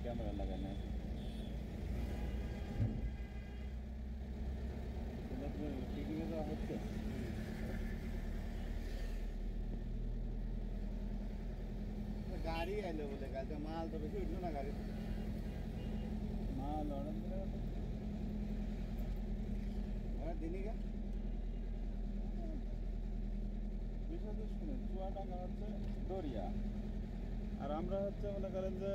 Camera লাগানো আছে। পিকনিকে যাওয়া হচ্ছে। গাড়ি আইলো বলে কালকে মাল তো বেশি উঠলো না গাড়ি মাল অর্ডার দিলে দিনই গা বিষয়টা শুনেন, চুয়াডাঙ্গা হচ্ছে দরিয়া, আর আমরা হচ্ছে মনে করেন যে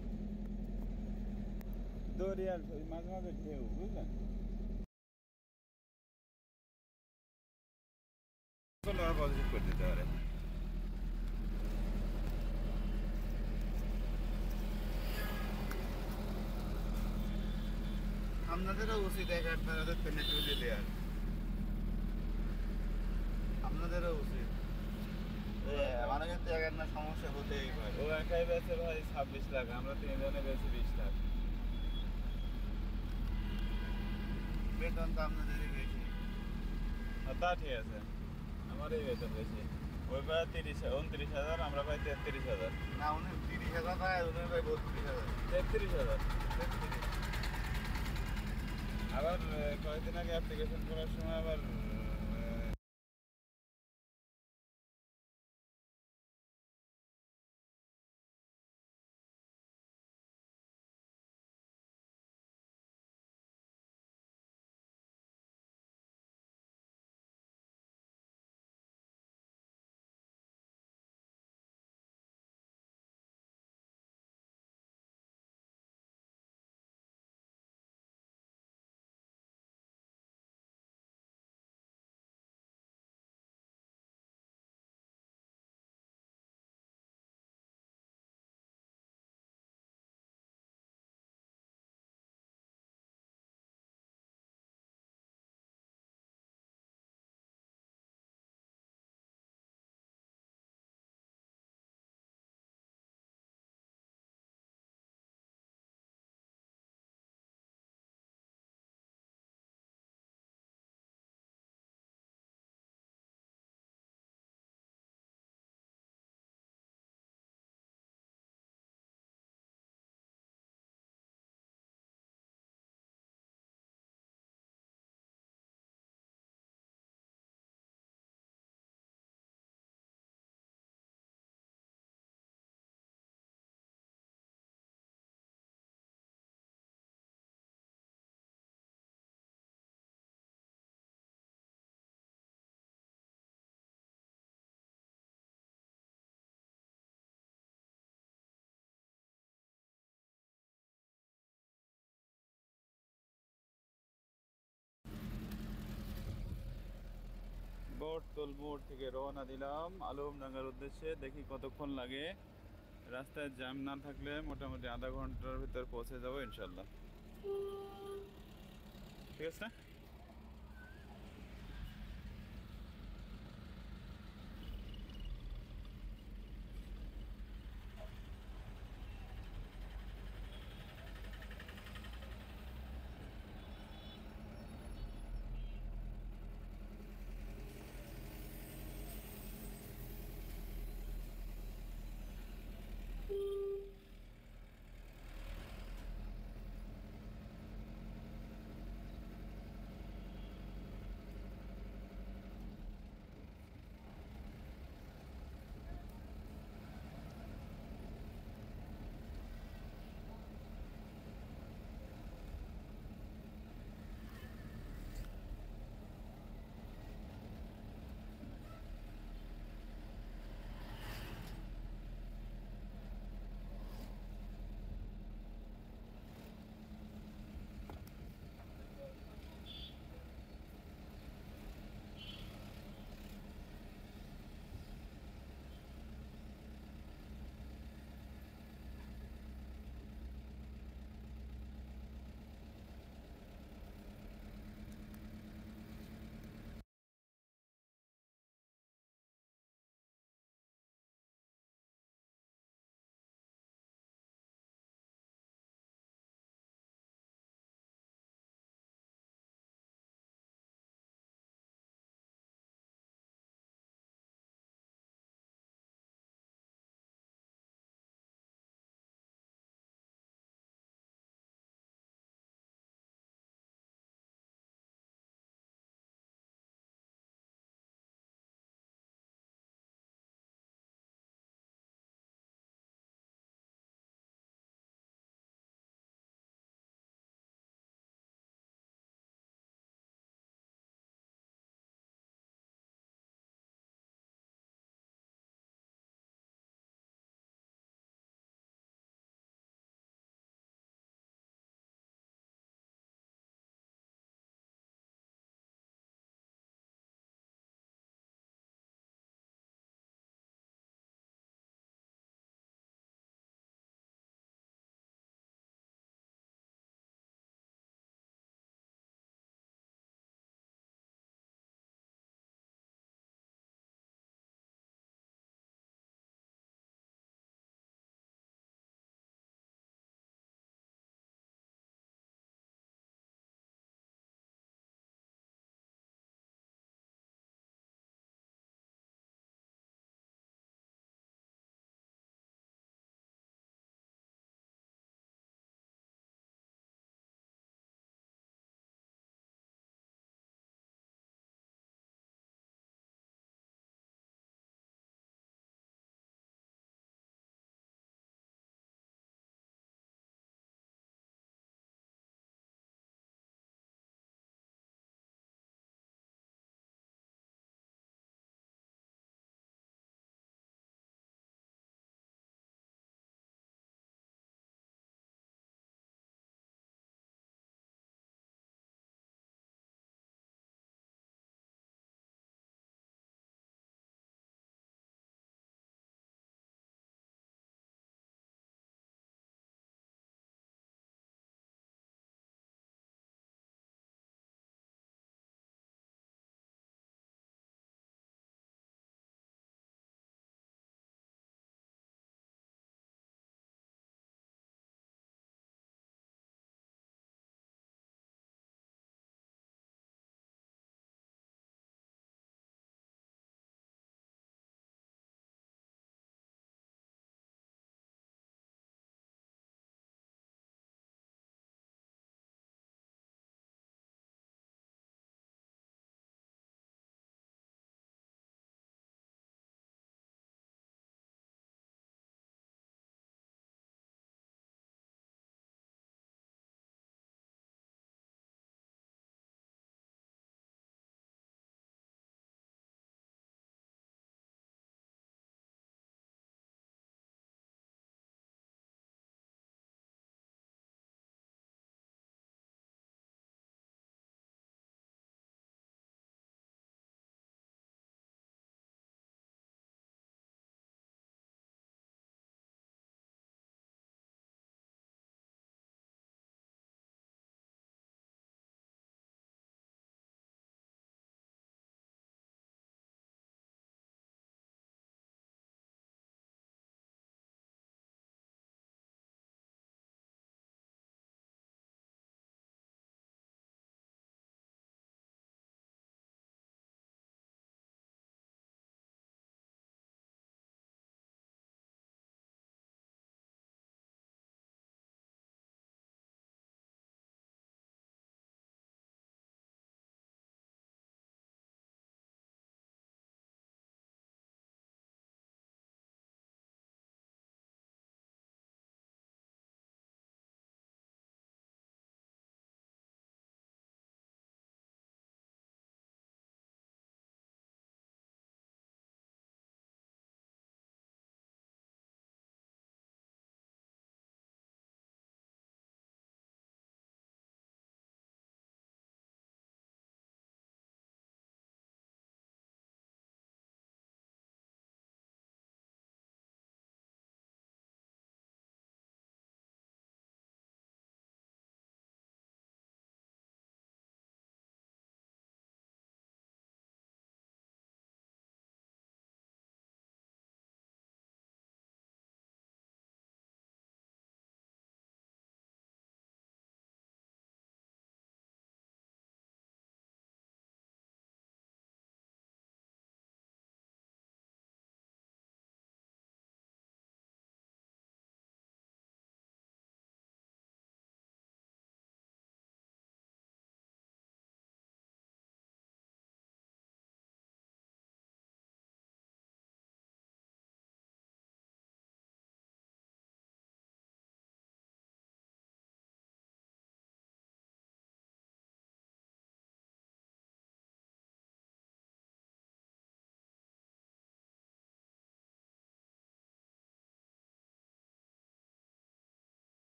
দরিয়ার মাঝে মাঝে ঢেউ, বুঝলেন? পজিটিভ করে দিতে পারে। আপনাদেরও উচিত আপনাদের পেনেট্রো দিলে আর আপনাদেরও উচিত মানে কিন্তু এক একটা সমস্যা হতেই পারে। ও একাই বেছে ভাই 26 লাখ, আমরা 3 জনে বেছে 20 লাখ। বেতন তো আপনাদেরই বেশি। তা ঠিক আছে, আমারই বেতন বেশি। ওই ভাই 29,000, আমরা ভাই 33,000। না উনি 30,000 পায়, উনি ভাই 32,000। 33,000। আবার কয়েকদিন আগে অ্যাপ্লিকেশন করার সময় আবার বটতল মোড় থেকে রওনা দিলাম আলমডাঙ্গার উদ্দেশ্যে। দেখি কতক্ষণ লাগে। রাস্তায় জ্যাম না থাকলে মোটামুটি আধা ঘন্টার ভিতর পৌঁছে যাবো ইনশাল্লাহ। ঠিক আছে না?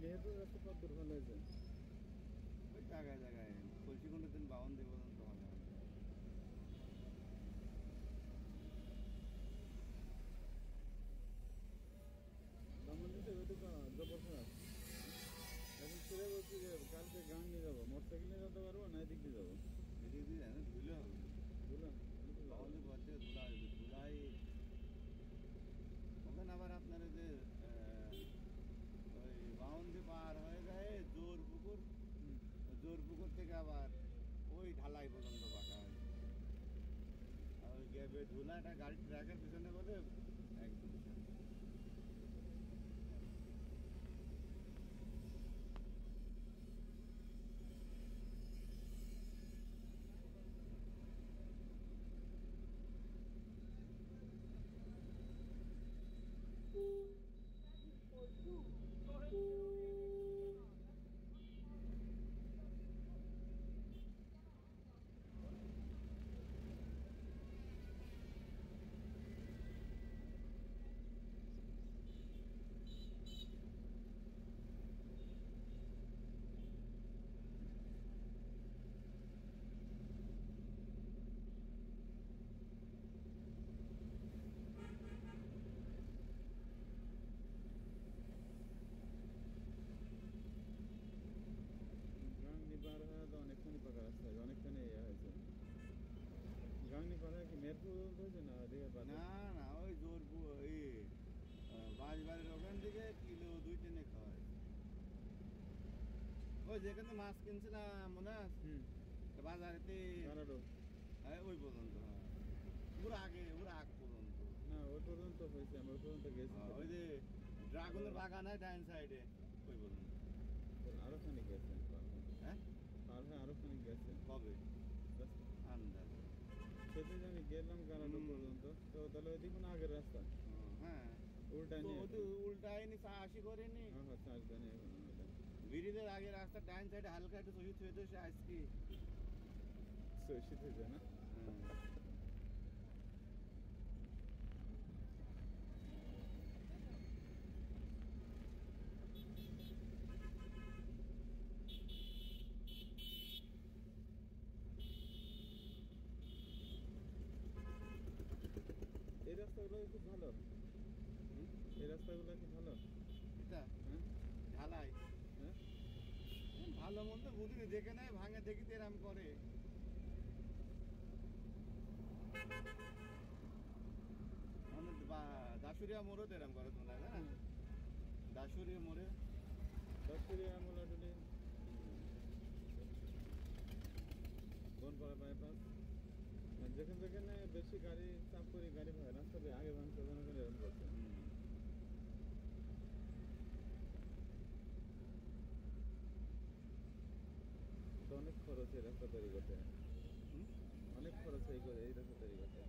মেহেরপুর রাস্তা কত দূর ভালো হয়েছে? ওই জায়গায় জায়গায় কলসিকুণ্ডের দিন 52 পর্যন্ত হবে। ব্রাহ্মণদের ওই তো জবরদস্ত এখন ছেড়ে বলছি যে কালকে গান নিয়ে যাবো, মোটরসাইকেল নিয়ে যেতে পারবো না এদিক দিয়ে যাবো? এদিক দিয়ে জানেন ধুলে হবে, বুঝলাম বাউন্ডি ঘর থেকে ধুলা আসবে, ধুলাই ওখানে আবার আপনার ওই যে ওই বাউন্ডি পার হয়ে যায় জোর পুকুর, জোর পুকুর থেকে আবার ওই ঢালাই পর্যন্ত বাঁকা হয়। আর ওই গ্যাপে ধুলাটা গাড়ির ট্র্যাকের পিছনে বলে একদম শেষ। গাংনি পার হয়ে তো অনেকখানি পাকা রাস্তা হয়েছে, অনেকখানি ইয়ে হয়েছে। গাংনি পার হয়ে কি মেহেরপুর পর্যন্ত হয়েছে না ওদিকে বাদ? না না ওই জোর ওই বাঁশবাড়ির ওখান থেকে কিলো 2-3 খাওয়ায়। ওই যেখানে মাছ কিনছিলাম মনে আছে বাজারেতে, কারাডো ওই পর্যন্ত। হ্যাঁ ওর আগ পর্যন্ত। না ওই পর্যন্ত হয়েছে, আমরা ওই পর্যন্ত গেছি। ওই যে ড্রাগনের বাগান হয় ডাইন সাইডে ওই পর্যন্ত। আরো খানিক গেছে, হ্যাঁ পার হয়ে আরো খানিক গেছে কবে রাস্তা। আন্দাজ। সেদিন আমি গেলাম কারাডো পর্যন্ত, তো তাহলে ওই দেখুন আগের রাস্তা হ্যাঁ উল্টা তো নিয়ে ওই তো উল্টায়নি 80 করেনি। হ্যাঁ চার্জ দেন এখন ওটা ব্রিজের আগে রাস্তা ডাইন সাইডে হালকা একটু শহীদ হয়ে সে আজকে শীত হয়েছে না? এই রাস্তাগুলো খুব ভালো, এই রাস্তাগুলো কি ভালো? এটা হ্যাঁ ঢালাই হ্যাঁ ভালো মন্দ বুঝিনি, দেখে নেয় ভাঙে দেখি তো এরম করে। দাসুরিয়া মোড়ও তো এরম করে তোমরা না, দাসুরিয়া মোড়ে দশপুরিয়া মোলাটুলি বনপাড়া বাইপাস, যেখানে যেখানে বেশি গাড়ি চাপ করি গাড়ি ভাই রাস্তাতে আগে ভাঙছে ওখানে ওখানে এরকম করছে। তো অনেক খরচ এই রাস্তা তৈরি করতে, অনেক খরচ এই রাস্তা তৈরি করতে।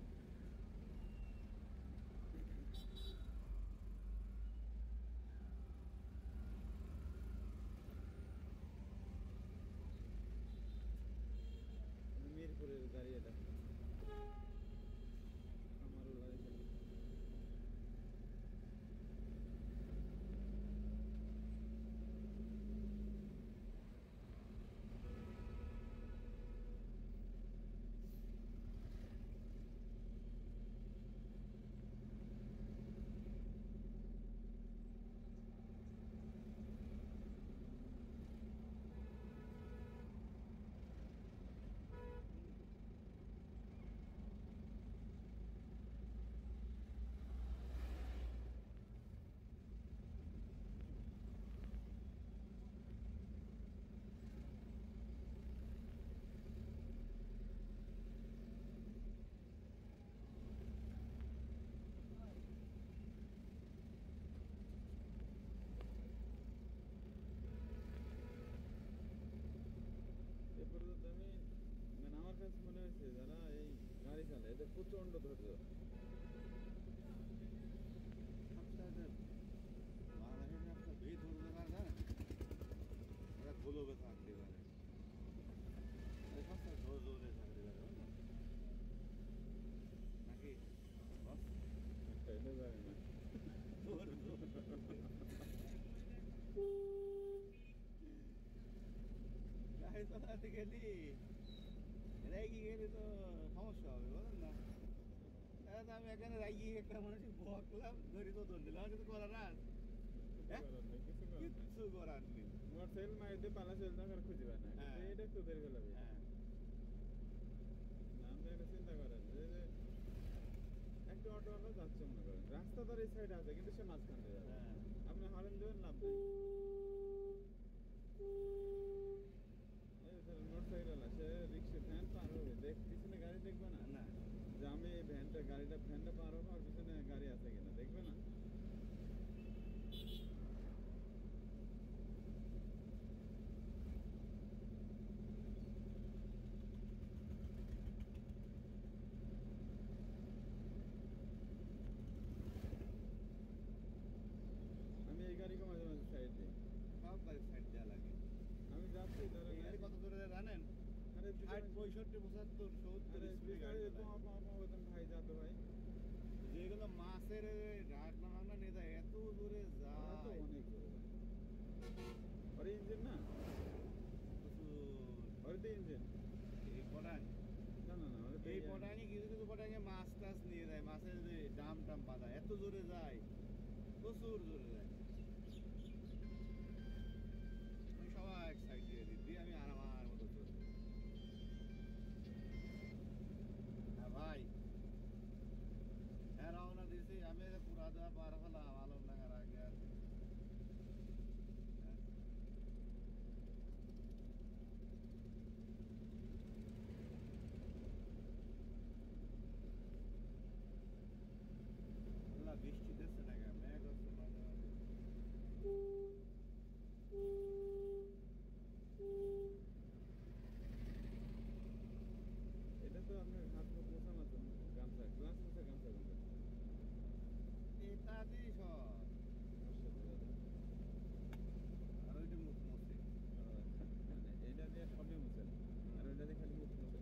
মিরপুরের গাড়ি এটা, আমারও লাগে। আমার কাছে মনে হয়েছে যারা এই গাড়ি চালায় এদের প্রচন্ড ধৈর্য। নাকি এটা জানি না। গাড়ি চালাতে গেলি রেগে গেলে তো সমস্যা হবে বলেন না। তাহলে তো আমি এখানে রাগি একটা মানুষকে বকলাম ধরি তো ধরে দিলাম, কিছু করার আছে? হ্যাঁ? কিচ্ছু করার নেই। মোটরসাইকেল মাইতে পালা চলতে আর খুঁজে পায় না, হ্যাঁ। এটা একটু দেরি ফেলাবে। হ্যাঁ নাম তো একটা চিন্তা করেন যে একটা অটোওয়ালা যাচ্ছে মনে করেন, রাস্তা তার এই সাইডে আছে কিন্তু সে মাঝখান দিয়ে যাবে, হ্যাঁ আপনি হরেন দেবেন লাভ নেই। মোটরসাইকেল সে রিক্সা ভ্যান পার হবে, পিছনে গাড়ি দেখবে না না যে আমি এই ভ্যানটা পার হবো আর পিছনে গাড়ি আছে কিনা দেখবে না। আমি এই গাড়িকে মাঝে মাঝে সাইড দিই। সব গাড়ি সাইড দেওয়া লাগে। আমি যাচ্ছি ধরো এই গাড়ি কত দূরে যায় জানেন? আরে 60 65 75 70 স্পিডে গাড়ি চালায়। ভাই যাতো ভাই যেগুলো মাছের রান্না বান্না নিয়ে যায় এত দূরে ওরা তো যায় অনেক দূরে যায়। ওর ইঞ্জিন না, ওর তো ইঞ্জিন এই পটাং না না না, ওর তো এই পটাঙে কিছু কিছু পটাঙে মাছ টাছ নিয়ে যায়, মাছের যে ডাম টাম বাঁধা এত জোরে যায়, প্রচুর জোরে যায়। আমি সবাই এক সাইড দিয়ে দিই, আমি আর আমার মতো চলি। হ্যাঁ ভাই, হ্যাঁ রওনা দিয়েছি আমি, পুরা দেওয়া পার হলাম আলমডাঙ্গার আগে আর কি। হ্যাঁ। আল্লাহ, বৃষ্টি দিচ্ছে না কেন, মেঘ হচ্ছে মাঝে মাঝে। এটা তো আপনার হাত মুখ মোছানো তো, গামছা গ্লাস মোছা গামছা কোনটা? এটা দিই সব, আর ওইটা মুখ মুছে। মানে এটা দিয়ে সবই মোছেন আর ওইটা দিয়ে খালি মুখ মোছেন।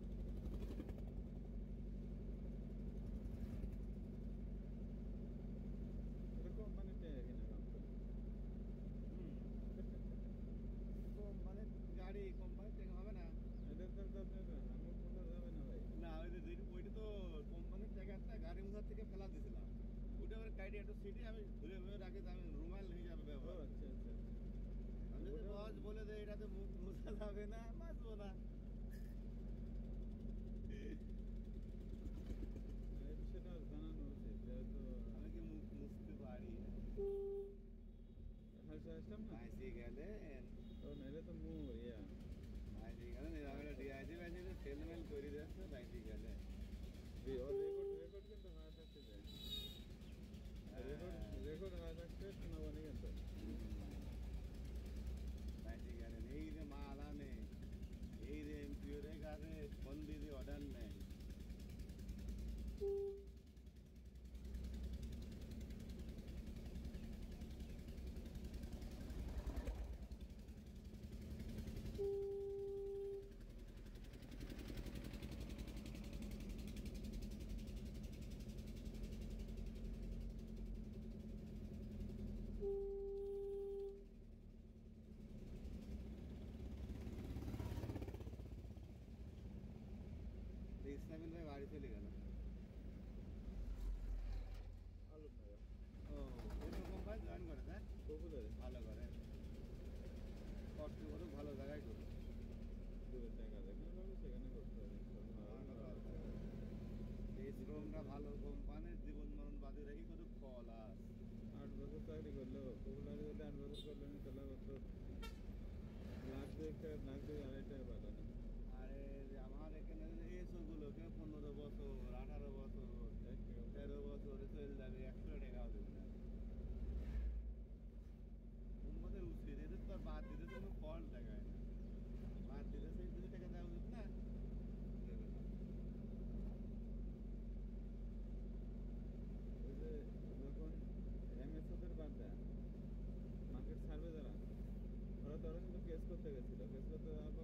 এটা কোম্পানিতে কিনা কাম করে। মানে গাড়ি কোম্পানি থেকে হবে না। এটা তো আপনার মুখ মোছা যাবে না ভাই। না ওই যে ওইটা তো কোম্পানির টাকাটা গাড়ি মোছার থেকে ফেলা দিয়েছিলাম, ওইটা আবার গাড়ি একটা সিটি আমি ধরে ধরে রাখি, আমি রুমাল হিসাবে ও ব্যবহার করি। আচ্ছা আচ্ছা আচ্ছা। আমি যদি বস বলে দেয় এটাতে মুখ মোছা যাবে না, বাঁচবো না। এই বিষয়টা জানানো উচিত, যেহেতু আমি কি মুখ মুছতে পারি? হালসা আসলাম না। মাইসি গেলে ও নাইলে তো মুখ ইয়া মাইসি গেলে নিরামে ডিআইজি বাইসি সেলমেল করে দিচ্ছে মাইসি গেলে। ওর রেকর্ড কিন্তু হওয়া থাকতে যায়, রেকর্ড হওয়া থাকতে শোনাবো না কিন্তু। মাইসি গেলেন এই যে মাল আনে, এই যে এমপিওর কাছে ফোন দিয়ে অর্ডার নেয়। ইসলামিন ভাই বাড়ি চলে গেল। আলমনগর ও এরকম ভাই জয়েন করে হ্যাঁ, পপুলারে ভালো করে, কষ্ট করুক, ভালো জায়গায় করুক। দূরের জায়গা যেখানে পাবে সেখানে করতে হবে। এই শ্রমটা ভালো, কোম্পানির জীবন মরণ বাদে রেখে কত ফল আস। 8 বছর চাকরি করলেও পপুলারে যদি 8 বছর করলেন তাহলে কত লাখ দুই আড়াই টাকা পাঠানো। আরে যে আমার এখানে এসবগুলো কেউ 15 বছর 18 বছর 13 বছরে চলে যাবে, 100 টাকাও দেবে না। উম্মতের উচিত এদের তো আর বাদ দিতে কোনো ফল দেখায় না, বাদ দিতে সেই 2 টাকা দেওয়া উচিত না, দেবে না। ওই যে যখন এমএস ওদের বাদ দেয় মার্কেট সার্ভে যারা, ওরা তো কিন্তু কেস করতে গেছিল, কেস করতে যাওয়ার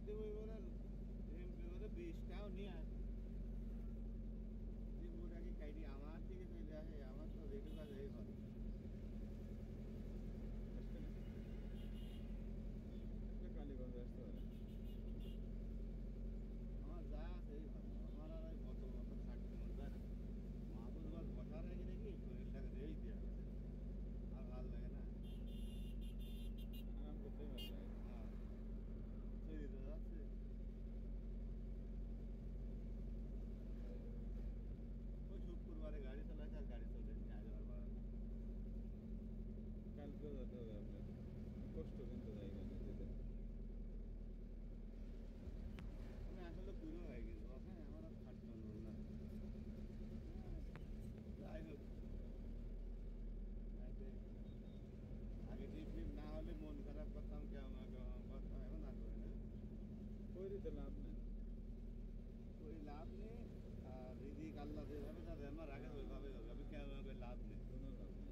দেবো এবারে এবারে 20টাও নিয়ে আস যে মোটাকে কাইটি আমার থেকে চলে আসে আমার তো রেটু কাজ হয়ে ভালো আসছে না একটা কালীগঞ্জ আসতে পারে আমার যা আছে এই ভালো আমার আর ওই গত বছর থাকতে মন যায় না মাহবুব বার বসার রেখে দেখি শরীরটাকে দিয়েই দেওয়া আর ভালো লাগে না আরাম করতে ভালো লাগে হ্যাঁ তৈরি তো যাচ্ছে ওই শুক্রবারে গাড়ি চালাচ্ছে আর গাড়ি চলে আজ আর বাড়ানো কালকেও যেতে হবে আপনার কষ্ট কিন্তু জায়গা যেতে আমি আসলে পুরো হয়ে গেছি হ্যাঁ আমার আর খাটতে হলো না যাই হোক আগে টিপ না হলে মন খারাপ করতাম কেমন করতাম এখন আর করি না কইরি তো লাভ নেই ওই লাভ নেই আর রিদিক আল্লাহ যেভাবে যাবে আমার আগে ওইভাবে হবে আমি কেমন করে লাভ নেই কোনো লাভ নেই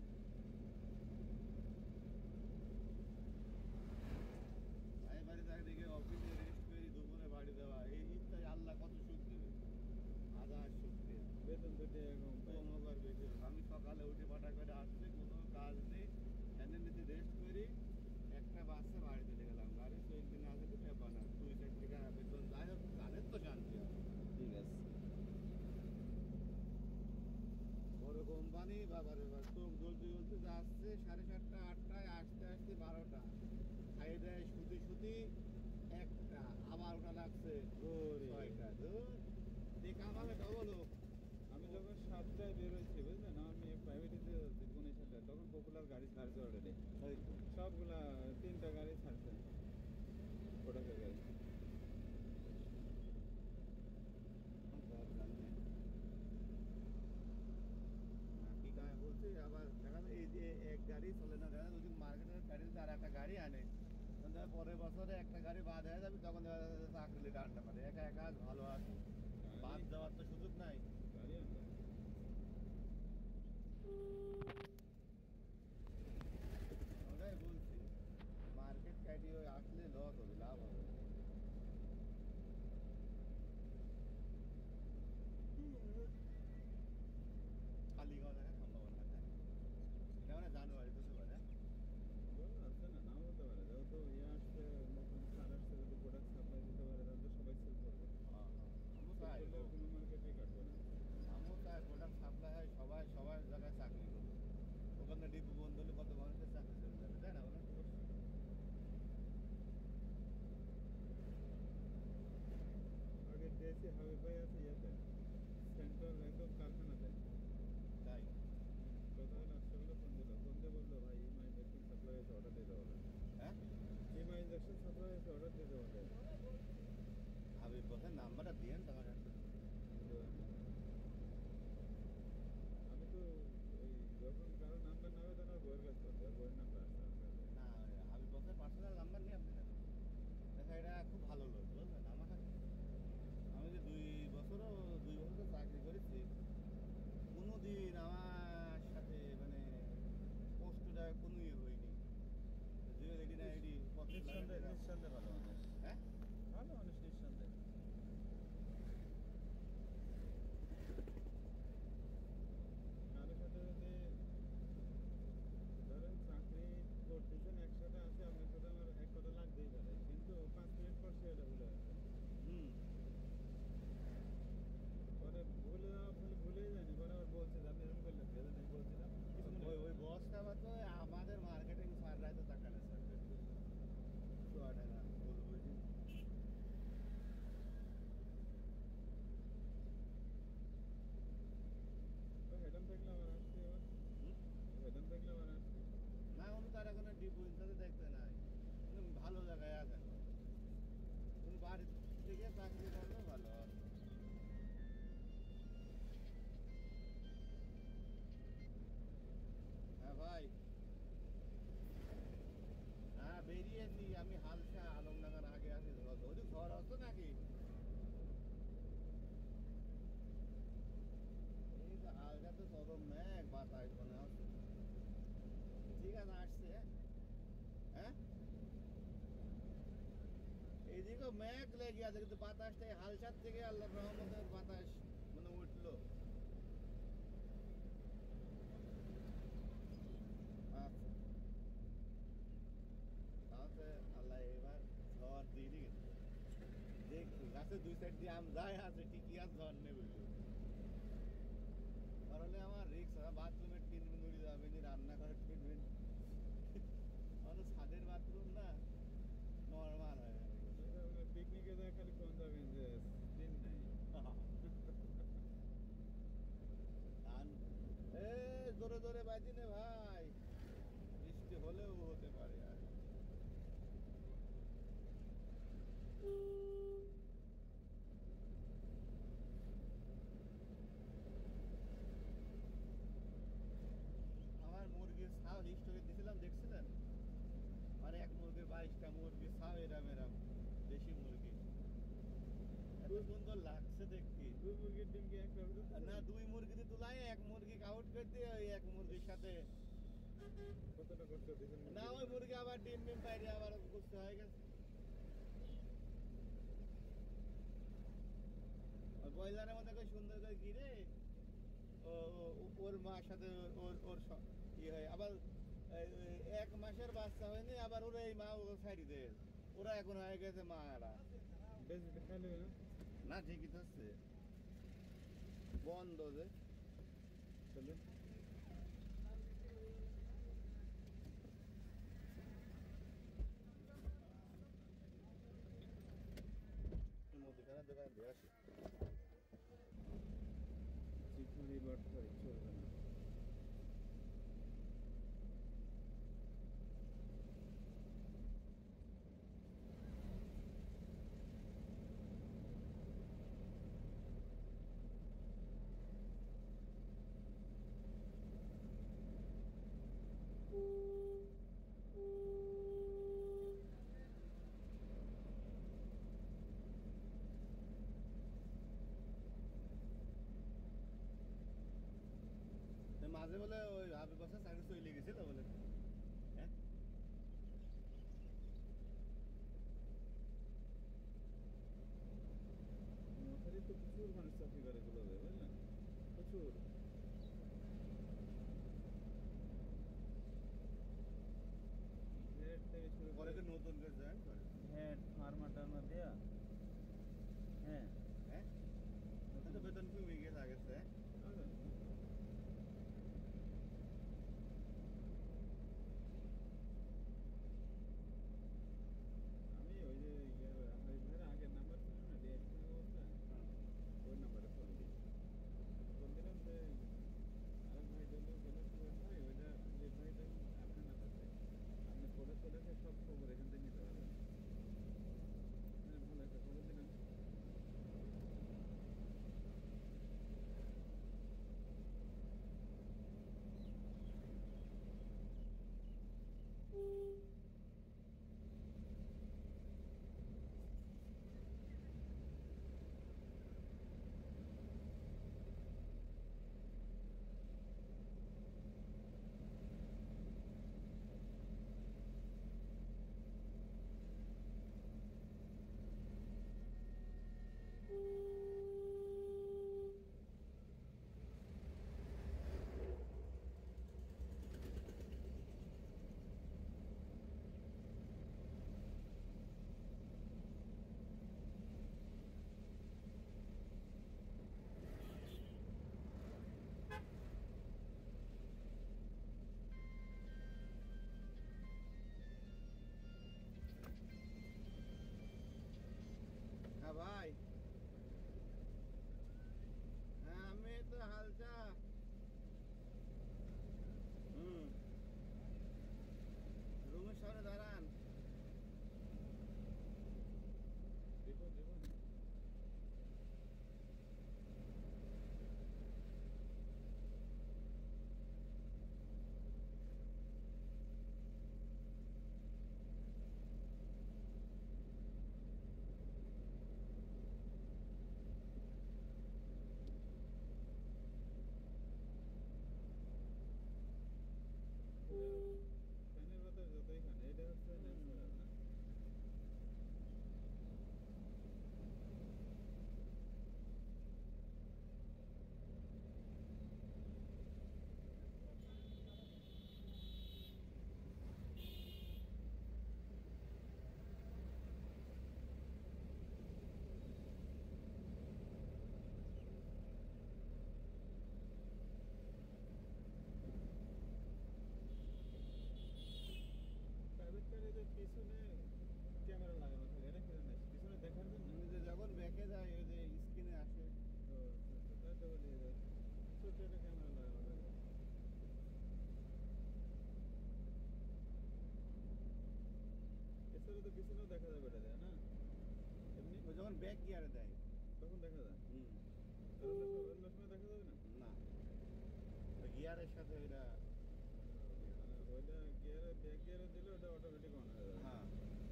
আমি বাড়ি চাকরিকে অফিসে রেস্ট করি দুপুরে বাড়ি দেওয়া এই ইত্যাদি আল্লাহ কত সুখ দেবে হাজার সুখ দেবে বেতন পেটে এরকম পাই কমবার বেশি আমি সকালে উঠে পাটা করে আসছি কোনো কাজ নেই ফ্যানের নিচে রেস্ট করি একটা বাসে বাড়ি চলে গেলাম গাড়ি চলতে না আসে তো ব্যাপার না 2-4 টাকা বেতন যাই হোক তাদের তো শান্তি আছে ঠিক আছে বড় কোম্পানি বাবার এবার চোখ জ্বলতে জ্বলতে যাচ্ছে 7:30 8টায় আসতে আসতে 12টা খাই দেয় শুতে শুতে 1টা আবার ওটা লাগছে ওরে 6টা ধুর কামালে ডবল হোক আমি যখন 7টায় বেরোচ্ছি বুঝলেন আমি প্রাইভেটিতে যাচ্ছি পুনে 7টায় তখন পপুলার গাড়ি ছাড়ছে অলরেডি ওই তো সবগুলা 3টা গাড়ি ছাড়ছে প্রোডাক্টের গাড়ি দরকার নেই কি গায়ে বলছি আবার দেখা যায় এই যে এক গাড়ি চলে না দেখা যায় যদি মার্কেটের গাড়িতে আর একটা গাড়ি আনে তখন দেখা যায় পরের বছরে একটা গাড়ি বাদ হয়ে যাবে তখন দেখা যাচ্ছে চাকরি টানতে পারে একা একা ভালো আছে বাদ দেওয়ার তো সুযোগ নাই গাড়ি আনবো ওটাই বলছি মার্কেট গাড়ি ওই আসলে লস হবে লাভ হবে না। খালি গাওয়া দেখা সম্ভাবনা আছে এটা মানে জানুয়ারি বুঝতে পারে বলো আসছে না নাও হতে পারে যেহেতু ইয়ে আসছে নতুন সার আসছে যদি প্রোডাক্ট সাপ্লাই দিতে পারে তাহলে তো সবাই সেল করবে আমি সেল চাই করলে কোনো মার্কেটে কাটবে না আমিও চাই প্রোডাক্ট সাপ্লাই হয় সবাই সবার জায়গায় চাকরি করবে ওখানে ডিপু বন্ধ হলে কত মানুষের চাকরি চলে যাবে তাই না বলেন আগে দেশে হাবিব ভাই আছে ইয়েতে সেন্ট্রাল একদম কারখানাতে তাই গতকাল আসলে ফোন দিয়ে বললো ভাই ইএমআই ইঞ্জেকশন সাপ্লাই হয়েছে অর্ডার দিতে হবে হ্যাঁ ইএমআই ইঞ্জেকশন সাপ্লাই হয়েছে অর্ডার দিতে হবে হাবিব বসের নাম্বারটা দিয়েন তোমার একটা কিন্তু আমি তো ওই যখন কারো নাম্বার নেবে তখন আর বইয়ের কাজ করতে আর বইয়ের নাম্বার আসতে আমার কাছে। না হাবিব বসের পার্সোনাল নাম্বার নিয়ে আপনি নেবেন দেখা এটা খুব ভালো লোক বুঝলেন আমার কাছে আমি যে 2 বছর চাকরি করেছি কোনোদিন আমার সাথে মানে কষ্টটা কোনো ইয়ে হয়নি যে এটি না এটি নিঃসন্দেহে ভালো মানুষ হ্যাঁ ভালো মানুষ নিঃসন্দেহে কারোর সাথে যদি ধরেন চাকরি করতেছেন একসাথে আছে আপনার সাথে আমার এক কথা লাগতেই পারে কিন্তু 5 মিনিট পর সে এটা ভুলে গেছে হুম পরে ভুলে যাওয়া ভুলেই যায়নি পরে আবার বলছে যে আপনি এরকম করলেন যে আমি বলছিলাম কিছু মনে ওই হয় ওই বসটা আবার তো আমাদের মার্কেটিং স্যাররাই তো টাকালে স্যার টাকা বলবো যে হেডাম থাকলে আবার আসছে এবার হুম? হেডাম থাকলে আবার আসছে না উনি তার এখন ডিপো ইনচার্জে দেখতে নাই উনি ভালো জায়গায় আছেন উনি বাড়ি থেকে চাকরি করলে ভালো হয়। হ্যাঁ ভাই হ্যাঁ বেরিয়েছি আমি হালসা আলমডাঙ্গার আগে আছি ওই ঘর আসতো নাকি এই তো হালকা তো চরম মেঘ বাতাস মনে হচ্ছে ঠিক আছে আসছে হ্যাঁ এইদিকে তো মেঘ লেগে আছে কিন্তু বাতাসটা এই হালসার থেকে আল্লাহর রহমতের বাতাস মানে উঠলো। আচ্ছা তাহলে আল্লাহ এবার ঝড় দিয়ে গেছে যে গাছে দুই সাইড দিয়ে আম যায় আছে ঠিকই আর ঝড় নেই বুঝলো। তাহলে আমার রিক্স বাথরুমের টিনবিন উড়ে যাবে নি, রান্নাঘরের টিনবিন আমার ছাদের বাথরুম না নর্মাল হয়ে যাবে। পিকনিকে যায় খালি কোন যাবেন যে দিন নাই। ধান এ জোরে জোরে বাজি নে ভাই, বৃষ্টি হলেও হতে পারে আর। আমার মুরগির ছাও স্টকে দিয়েছিলাম দেখছিলেন, আর এক মুরগির 22টা মুরগির ছাও এরাম এরাম দেশি মুরগি, এত সুন্দর লাগছে দেখতে। দুই মুরগির ডিম কি একটা না দুই মুরগি দিয়ে তুলাই এক মুরগি আউট করে দিয়ে ওই এক মুরগির সাথে কতটা কষ্ট দিবেন না ওই মুরগি আবার ডিম ডিম বাইরে আবার গুছতে হয়ে গেছে। আর ব্রয়লারের মধ্যে কই সুন্দর করে গিরে ওর মার সাথে ওর ওর ইয়ে হয় আবার এক মাসের বাচ্চা হয়নি আবার ওরা এই মা ও ছাড়ি দেয়, ওরা এখন হয়ে গেছে মারা। বেশি খাইলে না না ঠিকই তো আছে বন্ধ যে চলে মুদিখানা দোকান দিয়ে আসে। চিকুরি বাট করে চলবে না। মাঝে বলে ওই হাবিব বাসা চাকরি চলে গেছিল বলে, হ্যাঁ মশারি তো প্রচুর মানুষ চাকরি করে গুলো বুঝলেন, প্রচুর। হেড থেকে শুরু পরে করে তো নতুন করে জয়েন করে। হেড ফার্মা টার্মা দেয়া, হ্যাঁ হ্যাঁ ওটা তো বেতন কি হয়ে গেছে আগে থেকে। আমি ওই যে ভাইয়ের আগের নাম্বার ছিল না ডিএক্সি অবস্থা, ওই নাম্বারে ফোন দিই, ফোন দিলাম যে আরেক ভাই জন্য গেলে ভাই ওইটা যে ভাইটা কারখানা আছে আপনি করে চলেছে সব খবর এখান থেকে নিতে পারবেন। ভালো একটা খবর দিলাম। হ্যাঁ ভাই, হ্যাঁ আমি তো হালচা রুমের সামনে দাঁড়ান। দেখুন দেখুন ব্যাক গিয়ারে দেয়। তখন দেখা যায় হুম। আর অন্য সময় দেখা যাবে না না, ওই গিয়ারের সাথে ওইটা। মানে ওইটা গিয়ারে ব্যাক গিয়ারে দিলে ওটা অটোমেটিক অন হয়ে যাবে হ্যাঁ।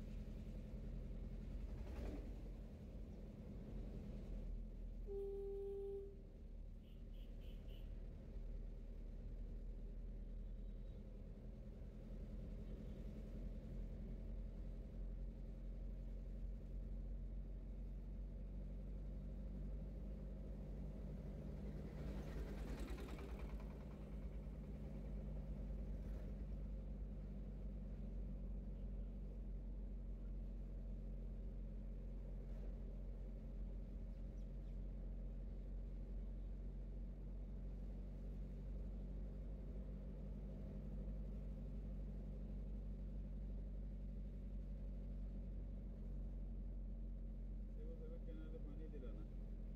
এবছর কেনালে পানি দিল না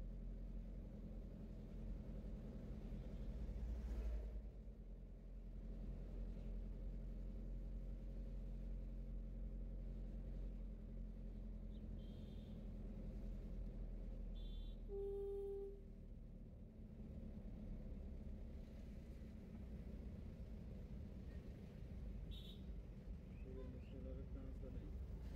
সেদিন সোলারের চান্স তো নেই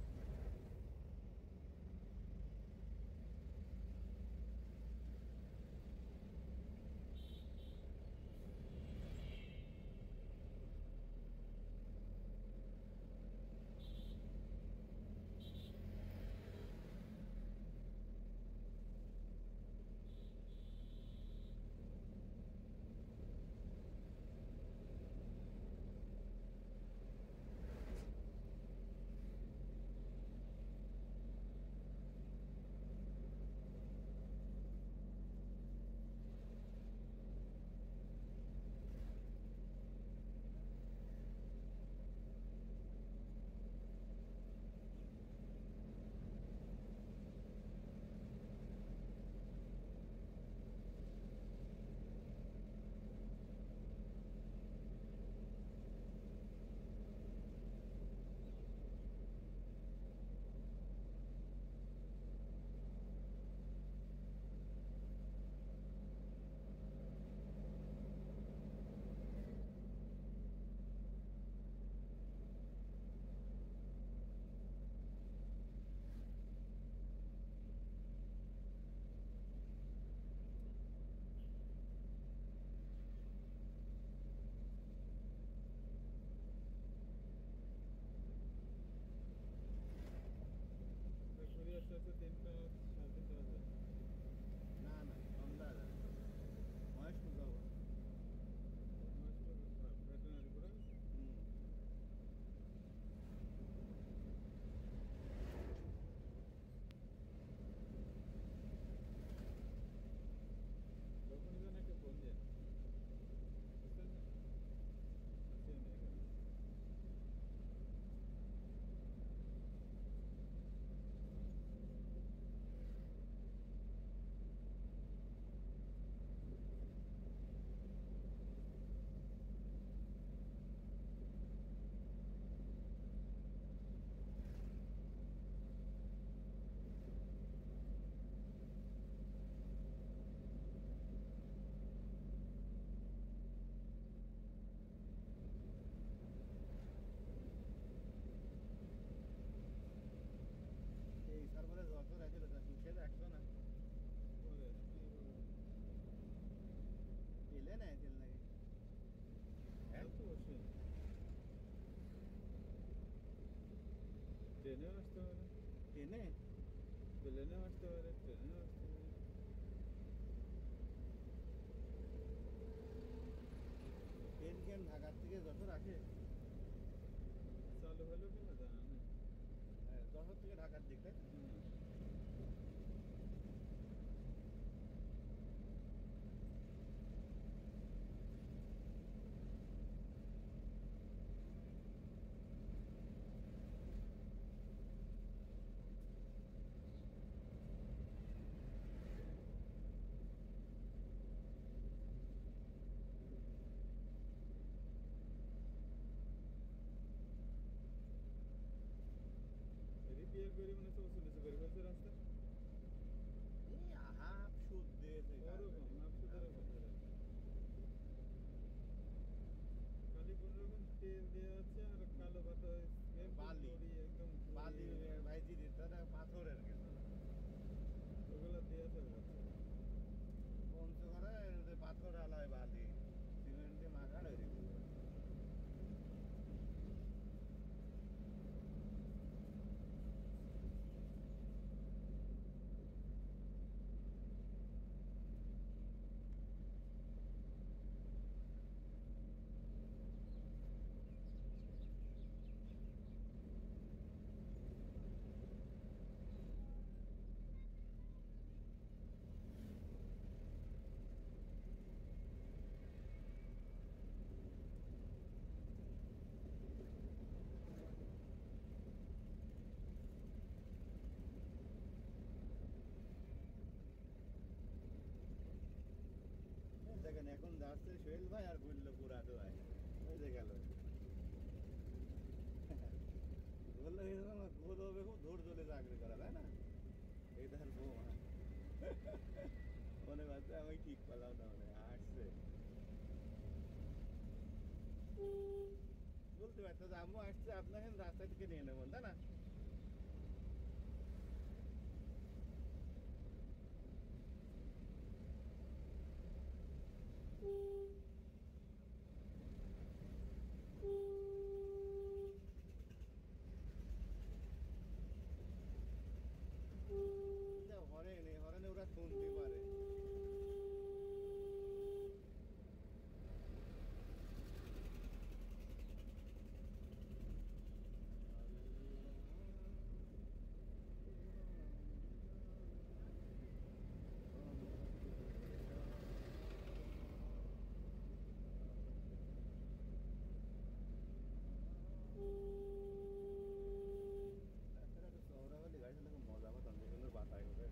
ঘুরে আসতে আসতে 3টা 3:30 বাজে না না, সন্ধ্যা যায়। মহেশপুর যাবো। ভেটেনারি পড়ে গেছে হুম। যখনই যেন একটা ফোন দেন বুঝছেন না আছেন এখানে এই সার্ভারে যত রাখছিল তা হিসেবে রাখছো না। পরে কি বলবো? এলে না তেল নাকি? তা তো অবশ্যই ট্রেনেও আসতে পারে ট্রেনে? প্লেনেও আসতে পারে ট্রেনেও আসতে পারে ট্রেন কি আর ঢাকার থেকে যত রাখে? চালু হলো কিনা জানা নেই হ্যাঁ, যশোর থেকে ঢাকার দিক তাই তো? হুম। রিপেয়ার করে মনে হচ্ছে উঁচু নিচু করে ফেলছে রাস্তা দিয়েছে ওরকম মাপসুদের খালি কোনো রকম তেল দেওয়া আছে আর কালো পাতা হয়েছে বালি। একদম বালি ভাইজি দিতে না পাথরের কিছু ওগুলো দেওয়া চলে যাচ্ছে পঞ্চগড়ে যে পাথর আলায় বালি সিমেন্ট দিয়ে মাখার হয়ে গেছে দেখেন এখন যাচ্ছে সোহেল ভাই আর বললো পুরাটো ভাই ওই যে গেল বললো এরকম গোদ হবে খুব ধৈর্য ধরে চাকরি করা তাই না এই তার বৌমা মনে করছে আমি ঠিক পেলাম না মনে হাসছে বলতে পারতো যে আম্মু আসছে আপনাকে রাস্তা থেকে নিয়ে নেবেন তাই না হরেনে হরেনে ওরা শুনতে পারে শহরাবালি গাড়ি চালাতে মজা পাতাম যে সুন্দর বাতায় ওঠে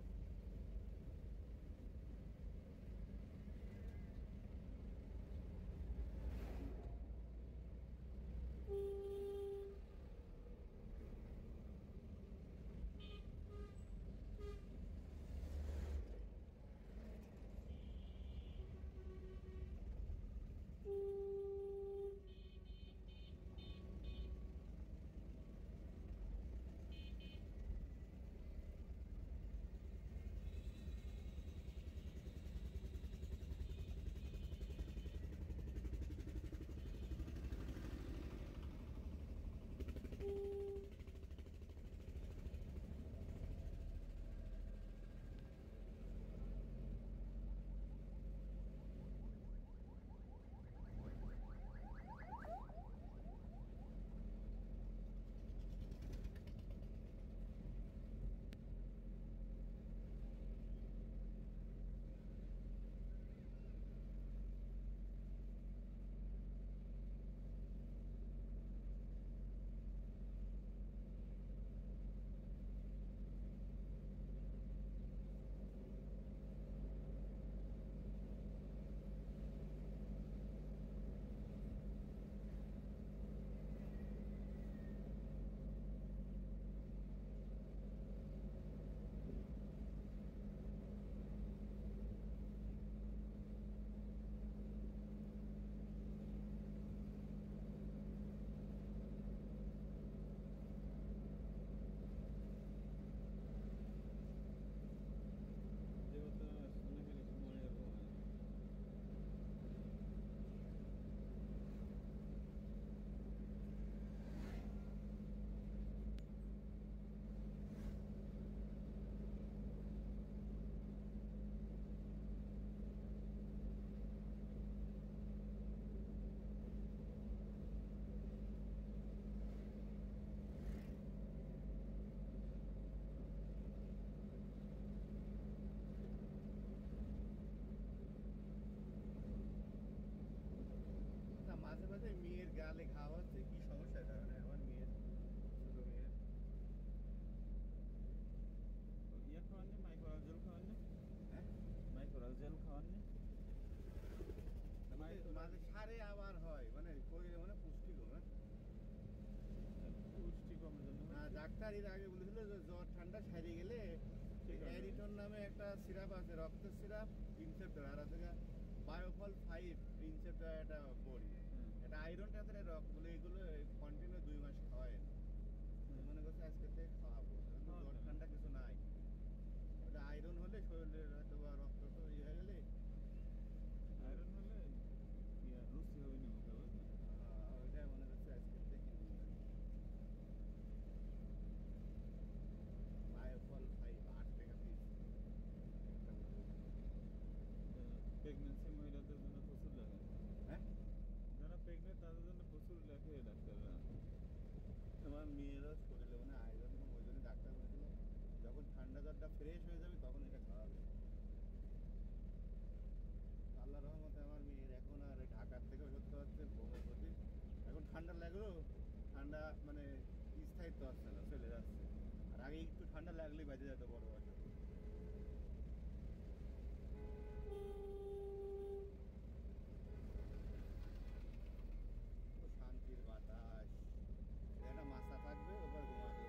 দেবতা শুনে গেলে মনে হবে তা মাঝে মাঝে মেয়ের গালে ঘাও হচ্ছে কি সমস্যা এটা মানে আমার মেয়ের ছোট মেয়ের ইয়ে খাওয়াননি মাইক্রোরাল জেল খাওয়াননি হ্যাঁ মাইক্রোরাল জেল খাওয়াননি মাঝে সারে আবার হয় মানে শরীরে মানে পুষ্টি কম হ্যাঁ? পুষ্টি কমের জন্য ডাক্তার এর আগে বলেছিল যে জ্বর ঠান্ডা সারিয়ে গেলে ঠিক আছে। অ্যারিটন নামে একটা সিরাপ আছে, রক্তের সিরাপ ইনসেপ্টার, আর আছে বায়োফল 5 ইনসেপ্টার, একটা বড়ি। এটা আয়রন ট্যাবলেট, রক্ত বলে, এগুলো কন্টিনিউ 2 মাস খাওয়ায়। মনে করছে আজকে থেকে খাওয়াবো, কিন্তু জ্বর ঠান্ডা কিছু নাই। ওটা আয়রন হলে শরীরের হয়তো বা রক্ত তো ইয়ে হয়ে গেলে আয়রন হলে রুচি হবে না মুখে, বুঝলেন? ওইটাই মনে করছে আজকে থেকে বায়োফল 5 8 টাকা পিস। প্রেগনেন্সি মহিলাদের জন্য প্রচুর লাগে। হ্যাঁ, যারা প্রেগনেন্ট তাদের জন্য প্রচুর লেখে ডাক্তাররা। আমার মেয়েরও শরীরে মানে আয়রন, ওই জন্য ডাক্তার বলেছিল যখন ঠান্ডা জ্বরটা ফ্রেশ হয়ে যাবে তখন এটা খাওয়াবে। আল্লাহ রহমতে আমার মেয়ের এখন আর ঢাকার থেকে ওষুধ খাওয়াচ্ছে হোমিওপ্যাথি। এখন ঠান্ডা লাগলেও ঠান্ডা মানে স্থায়িত্ব আসছে না, চলে যাচ্ছে। আর আগে একটু ঠান্ডা লাগলেই বাজে যেত বড় বছর। শান্তির বাতাস, একটা মাছা থাকবে, ওপর ঘুমাবে।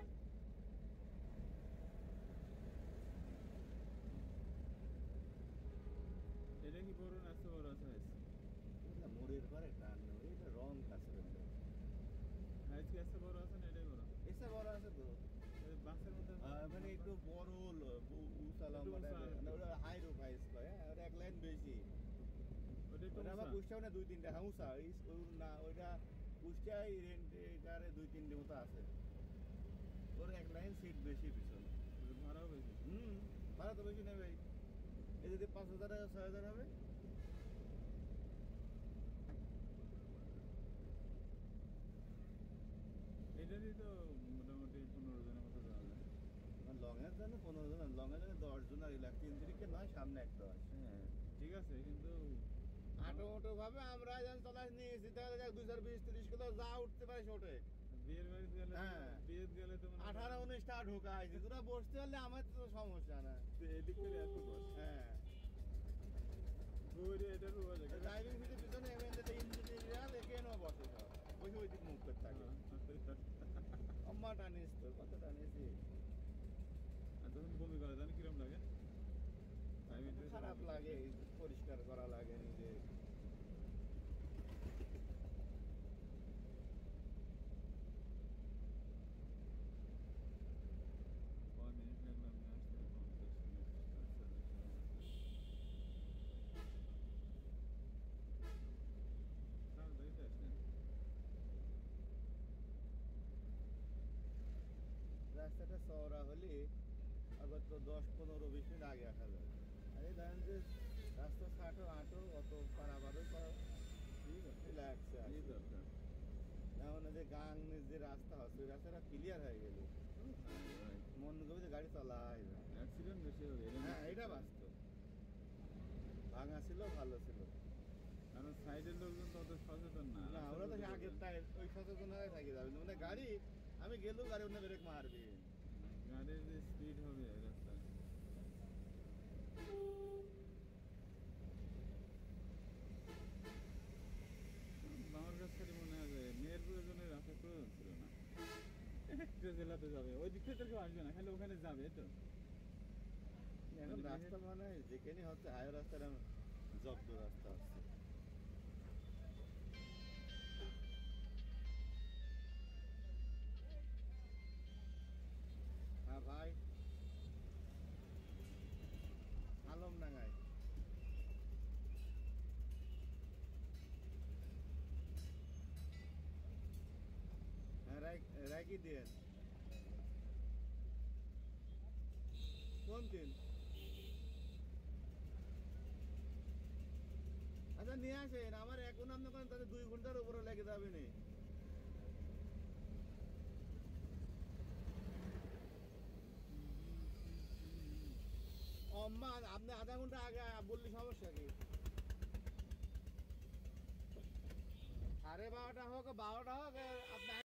এটা কি বড় না এত বড় সাইজ? এটা মোড়ের পরে টান নেই, এটা রং কাছে ফেলবে। সাইজ কি এত বড় আছে না এটাই বড়? এসে বড় আছে তো, বাসের মধ্যে মানে একটু বড় উঁচা একটু লম্বা উঁচা টাইপের। আর কি। ওটা হাই রুফ হাইস কয়, হ্যাঁ, ওটা এক লাইন বেশি। ওটা একটু ওটা আবার উঁচা। কুষ্টিয়াও না 2-3টা, হ্যাঁ উঁচা না, ওইটা কুষ্টিয়ায় রেন্টেকারে 2-3টে মতো আছে। ওর এক লাইন সিট বেশি পিছনে। ভাড়াও বেশি। ভাড়া তো বেশি নেবে। এই যদি 5,000 6,000 হবে। এটারই তো মোটামুটি 15 জনের মতো যাওয়া যায়। লংয়ের জন্য 15 জন, লংয়ের জন্য 10 জন, আর ইলেকট্রিক ইঞ্জিনিকে নয়, সামনে একটা আছে। হ্যাঁ ঠিক আছে, কিন্তু আটো ভাবে আমরা যখন চলাই নিয়েছি তাহলে 220-30 কিলো যা উঠতে পারে ওঠে। বিয়ের বাড়িতে গেলে হ্যাঁ। বিয়েতে গেলে তো মনে হয় 18-19টা ঢোকাইছি, তোরা বসতে পারলে আমার তো সমস্যা না। এদিক করে এত বস। হ্যাঁ, ঘুরে এটা রুয়া যায়। ড্রাইভিং সিটের পিছনে এমএনতে ইঞ্জিনিয়ার এখানেও বসে, সব বসে ওই দিক মুখ করে থাকে। আম্মা টানিস, তোর কত টানিয়েছি। আর তখন বমি করে জানি কিরম লাগে? খারাপ লাগে, পরিষ্কার করা লাগে নিজে। কয় মিনিট লাগলো আমি আসতে? 50 মিনিট। তাড়াতাড়ি আসলেন। রাস্তাটা চওড়া হলে আবার তো 10-15-20 মিনিট আগে আসা যায়। আর এই ধরেন যে রাস্তা 60-8 অত পারাবারও করা ঠিক আছে, লাগছে। এই দরকার। যেমন যে গাংয়ের যে রাস্তা আছে, ওই রাস্তাটা ক্লিয়ার হয়ে গেল, মন করবে যে গাড়ি চালাই যায়। অ্যাক্সিডেন্ট বেশি হবে। হ্যাঁ, এটা বাস্তব। ভাঙা ছিল, ভালো ছিল। কারণ সাইডের লোকজন তো অত সচেতন না। না, ওরা তো আগের টাই ওই সচেতনতায় থেকে যাবে। মানে গাড়ি আমি গেলেও গাড়ি অন্য ব্রেক মারবে। গাড়ির যে স্পিড হবে রাস্তায়। আমার কাছ থেকে মনে হয় যে মেয়ের প্রয়োজনে রাখার প্রয়োজন ছিল না। একটা জেলাতে যাবে, ওই দিক থেকে কেউ আসবে না, খালি ওখানে যাবে তো। এখন রাস্তা মানে যেখানে হচ্ছে হাইওয়ে রাস্তাটা জব্দ রাস্তা হচ্ছে। হ্যাঁ ভাই, আলমডাঙ্গায়। হ্যাঁ, রাইকি দিয়ে কোন দিন? আচ্ছা নিয়ে আসেন, আমার এখন আপনি করেন তাহলে 2 ঘন্টার উপরে লেগে যাবে নি। অম্মা আপনি আধা ঘন্টা আগে বললি সমস্যা কি? 12:30 হোক 12টা হোক, আপনি